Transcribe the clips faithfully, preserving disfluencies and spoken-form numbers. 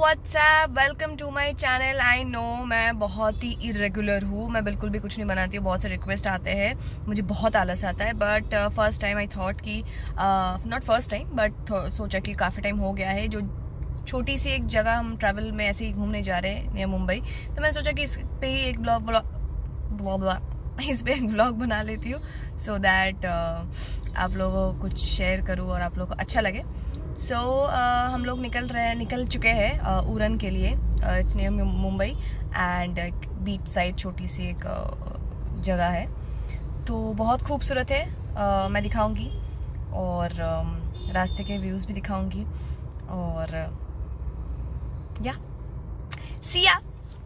WhatsApp, welcome to my channel. I know मैं बहुत ही irregular हूँ, मैं बिल्कुल भी कुछ नहीं बनाती हूँ। बहुत से रिक्वेस्ट आते हैं, मुझे बहुत आलस आता है। But first time I thought कि नॉट फर्स्ट टाइम बट सोचा कि काफ़ी टाइम हो गया है जो छोटी सी एक जगह हम ट्रैवल में ऐसे ही घूमने जा रहे हैं नियर मुंबई, तो मैं सोचा कि इस पे ही एक ब्लॉग ब्लॉग इस पे एक ब्लॉग बना लेती हूँ सो दैट आप लोगों को कुछ शेयर करूँ और आप लोगों को अच्छा लगे। सो so, uh, हम लोग निकल रहे हैं निकल चुके हैं uh, उरन के लिए। It's near Mumbai and beach side छोटी सी एक uh, जगह है, तो बहुत खूबसूरत है। uh, मैं दिखाऊंगी और um, रास्ते के व्यूज़ भी दिखाऊंगी और या सिया।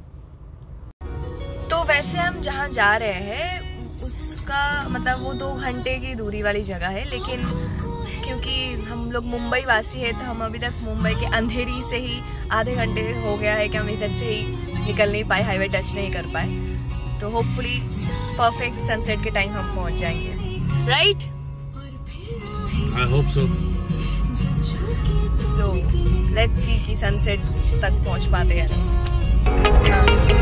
तो वैसे हम जहाँ जा रहे हैं उसका मतलब वो दो घंटे की दूरी वाली जगह है, लेकिन क्योंकि हम लोग मुंबई वासी है तो हम अभी तक मुंबई के अंधेरी से ही आधे घंटे हो गया है कि हम इधर से ही निकल नहीं पाए, हाईवे टच नहीं कर पाए। तो होपफुली परफेक्ट सनसेट के टाइम हम पहुंच जाएंगे, right? I hope so. So let's see कि सनसेट तक पहुंच पाते हैं नहीं।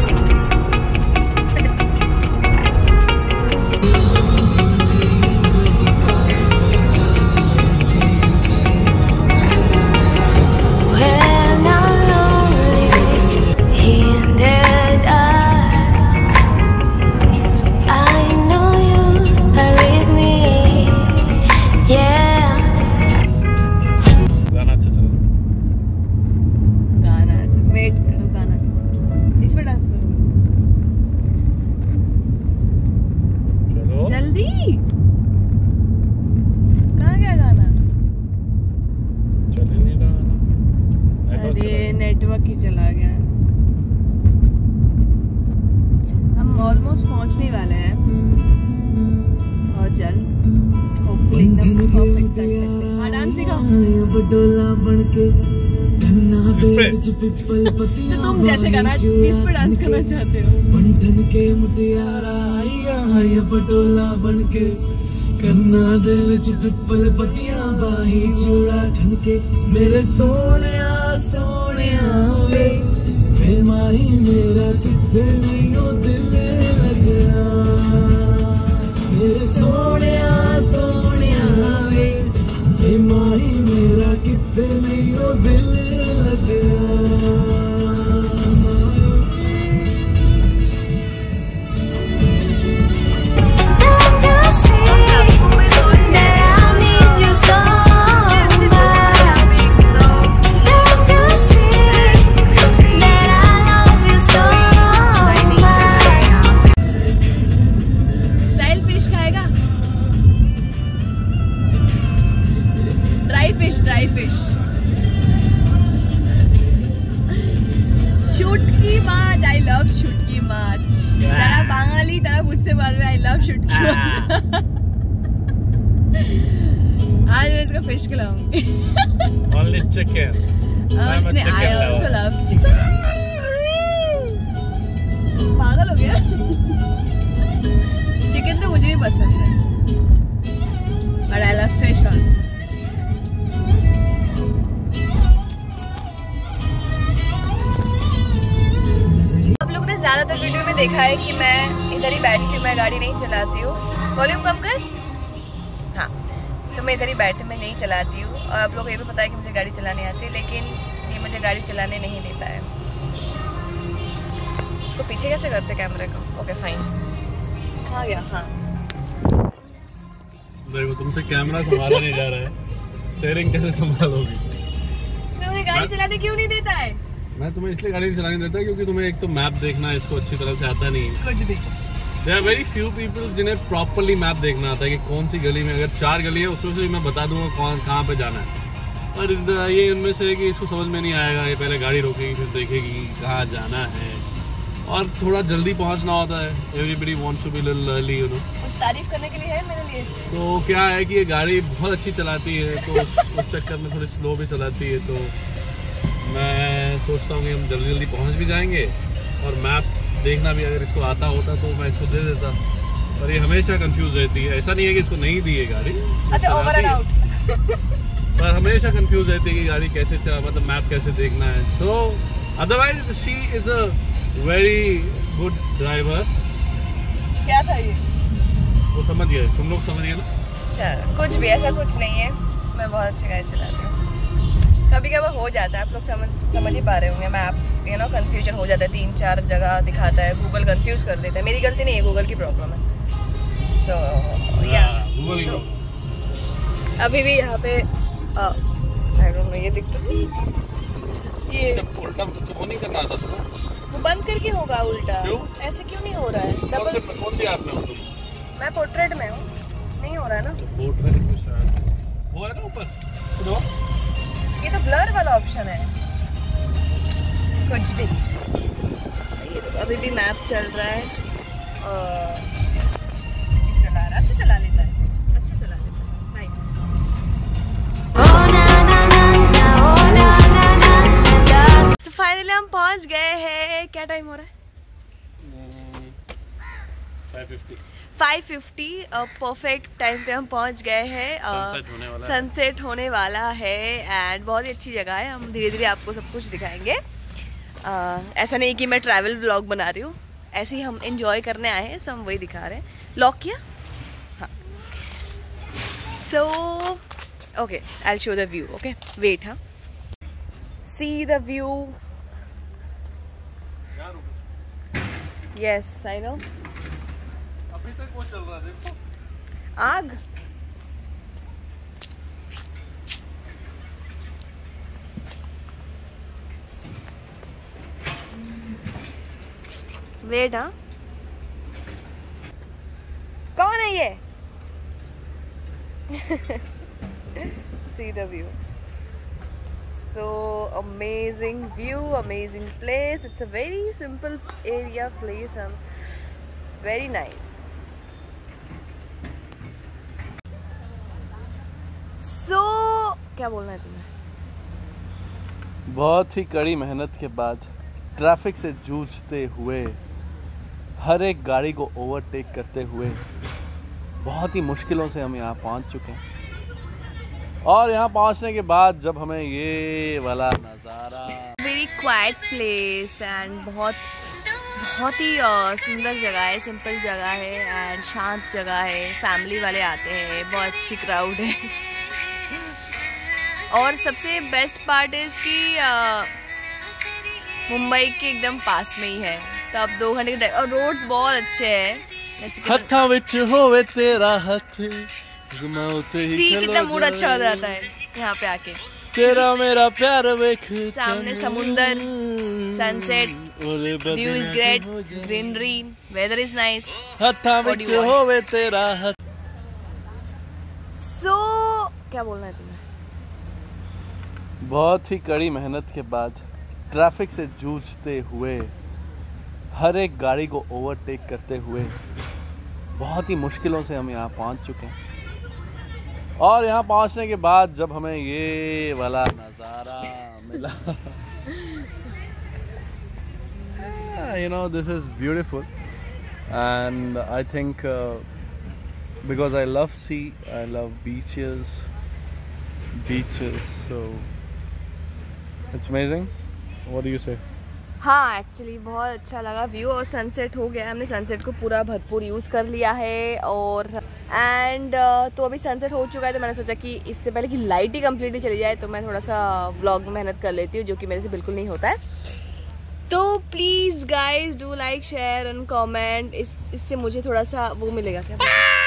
नेटवर्क ही चला गया। हम ऑलमोस्ट पहुंचने वाले हैं और जल्द होपफुली एकदम परफेक्ट सनसेट। हां डांस दिखाओ बडोला बनके गन्ना दे विच पिपल पत्तियां। तो तुम जैसे गाना जिस पे डांस करना चाहते हो। बंधन के मुटियारा आईया हाय बडोला बनके गन्ना दे विच पिपल पत्तियां बाही चूड़ा खनके मेरे सोनिया सोनिया वे वे माही मेरा किथे नहीं ओ दिल लगना मेरे सोनिया सोनिया वे वे माही मेरा किथे नहीं ओ दिल लगना। ड्राई फिश, শুটকি মাছ। आई लव শুটকি মাছ। যারা বাঙালি তারা বুঝতে পারবে आई लव শুটকি মাছ। आज मैं इसका फिश खिलाऊंगी। Only chicken. I'm a chicken I also love chicken. पागल हो गया। चिकन तो मुझे भी पसंद है, but I love fish also. ज़्यादातर वीडियो में देखा है कि मैं इधर ही बैठ के मैं गाड़ी नहीं चलाती हूँ। वॉल्यूम कम कर। हाँ, तो मैं इधर ही बैठ मैं नहीं चलाती हूँ और आप लोगों को ये भी पता है कि मुझे गाड़ी चलाने आती है, लेकिन ये मुझे गाड़ी चलाने नहीं देता है। इसको पीछे कैसे करते कैमरे को? ओके फाइन, आ गया। हाँ देखो तुमसे कैमरा संभाला नहीं जा रहा है, स्टीयरिंग कैसे संभालोगी? तो मुझे गाड़ी चलाने क्यों नहीं देता है? मैं तुम्हें इसलिए गाड़ी चलाने देता क्योंकि तुम्हें एक तो मैप देखना इसको अच्छी तरह से आता नहीं है। कुछ भी। There are very few people जिन्हें प्रॉपरली मैप देखना आता है कि कौन सी गली में, अगर चार गली है उसमें से मैं बता दूंगा कौन कहाँ पे जाना है, और ये इनमें से है कि इसको समझ में नहीं आएगा। ये पहले गाड़ी रोकेगी फिर देखेगी कहाँ जाना है, और थोड़ा जल्दी पहुँचना होता है। Everybody wants to be little early, you know. कुछ तारीफ करने के लिए है मेरे लिए। तो क्या है कि ये गाड़ी बहुत अच्छी चलाती है, तो उस, उस चक्कर में थोड़ी स्लो भी चलाती है। तो मैं सोचता हूँ कि हम जल्दी जल्दी पहुँच भी जाएंगे, और मैप देखना भी अगर इसको आता होता तो मैं इसको दे देता, पर ये हमेशा कंफ्यूज रहती है। ऐसा नहीं है कि इसको नहीं दी है गाड़ी। अच्छा, ओवर एंड आउट। पर हमेशा कंफ्यूज रहती है कि गाड़ी कैसे चला, मतलब मैप कैसे देखना है। So otherwise she is a very good driver. क्या था ये? वो समझ गए, तुम लोग समझ गए ना। चलो कुछ भी, ऐसा कुछ नहीं है, मैं बहुत अच्छी गाड़ी चलाती हूँ। कभी कभी हो जाता है, आप लोग समझ समझ ही पा रहे होंगे, मैप यू नो कंफ्यूजन हो जाता है, तीन चार जगह दिखाता है, गूगल कंफ्यूज कर देता है। मेरी गलती नहीं है, गूगल की प्रॉब्लम है। सो या गूगल की प्रॉब्लम। अभी भी यहाँ पे आई डोंट नो, ये दिखता ये उल्टा तो नहीं करना आता तुमको? वो बंद करके होगा उल्टा। क्यों? ऐसे क्यों नहीं हो रहा है? डबल कौन सी ऐप में हो तुम? मैं पोर्ट्रेट में हूँ, नहीं हो रहा है ना? तो पोर्ट्रेट में शायद वो है ना ऊपर, सुनो ये तो ब्लर वाला ऑप्शन है। कुछ भी, ये तो अभी भी मैप चल रहा है और चला रहा, अच्छा चला लेता है, अच्छा चला लेता है, नाइस। So फाइनली हम पहुंच गए हैं। क्या टाइम हो रहा है? फाइव फिफ्टी परफेक्ट टाइम पे हम पहुंच गए हैं। सनसेट होने वाला है। सनसेट होने वाला है एंड बहुत ही अच्छी जगह है। हम धीरे धीरे आपको सब कुछ दिखाएंगे। uh, ऐसा नहीं कि मैं ट्रैवल व्लॉग बना रही हूँ, ऐसे ही हम एंजॉय करने आए हैं, सो हम वही दिखा रहे हैं। लॉक किया? हाँ। So okay, I will show the view. Okay wait, हाँ, see the view. Yes I know. अभी तक वो चल रहा है, देखो आग। वेट, हाँ, कौन है ये? See the view. So amazing view, amazing place. It's a very simple area, place, and it's very nice. So क्या बोलना है तुम्हें? बहुत ही कड़ी मेहनत के बाद, ट्रैफिक से जूझते हुए, हर एक गाड़ी को ओवरटेक करते हुए, बहुत ही मुश्किलों से हम यहाँ पहुँच चुके हैं। और यहाँ पहुँचने के बाद जब हमें ये वाला नज़ारा, वेरी क्वाइट प्लेस एंड बहुत बहुत ही uh, सुंदर जगह है, सिंपल जगह है एंड शांत जगह है। फैमिली वाले आते हैं, बहुत अच्छी क्राउड है। और सबसे बेस्ट पार्ट इज कि मुंबई के एकदम पास में ही है, तो आप दो घंटे के, और रोड्स बहुत अच्छे हैं। हत्था विच होवे तेरा हाथ, घुमाओते ही सी कितना मूड अच्छा हो जाता है यहाँ पे आके। तेरा मेरा प्यार वेख, सामने समुंदर, sunset, view is great, greenery, weather is nice. हत्था विच होवे तेरा हाथ। सो क्या बोलना है तुम्हें? बहुत ही कड़ी मेहनत के बाद, ट्रैफिक से जूझते हुए, हर एक गाड़ी को ओवरटेक करते हुए, बहुत ही मुश्किलों से हम यहाँ पहुँच चुके हैं। और यहाँ पहुँचने के बाद जब हमें ये वाला नज़ारा मिला, you know, this is beautiful and I think uh, because I love sea, I love beaches, beaches, so it's amazing. What do you say? हाँ, एक्चुअली बहुत अच्छा लगा व्यू, और सनसेट हो गया, हमने सनसेट को पूरा भरपूर यूज़ कर लिया है। और एंड तो अभी सनसेट हो चुका है, तो मैंने सोचा कि इससे पहले कि लाइट ही कम्प्लीटली चली जाए, तो मैं थोड़ा सा व्लॉग में मेहनत कर लेती हूँ, जो कि मेरे से बिल्कुल नहीं होता है। तो please guys do like, share and comment. इस इससे मुझे थोड़ा सा वो मिलेगा, क्या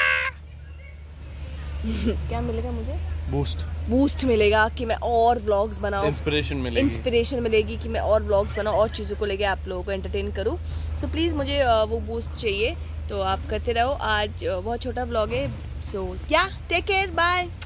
क्या मिलेगा मुझे? बूस्ट बूस्ट मिलेगा कि मैं और व्लॉग्स बनाऊँ, इंस्पिरेशन मिलेगी इंस्पिरेशन मिलेगी कि मैं और व्लॉग्स बनाऊँ, और चीज़ों को लेके आप लोगों को एंटरटेन करूँ। सो so, प्लीज़ मुझे वो बूस्ट चाहिए, तो आप करते रहो। आज बहुत छोटा व्लॉग है, सो या टेक केयर, बाय।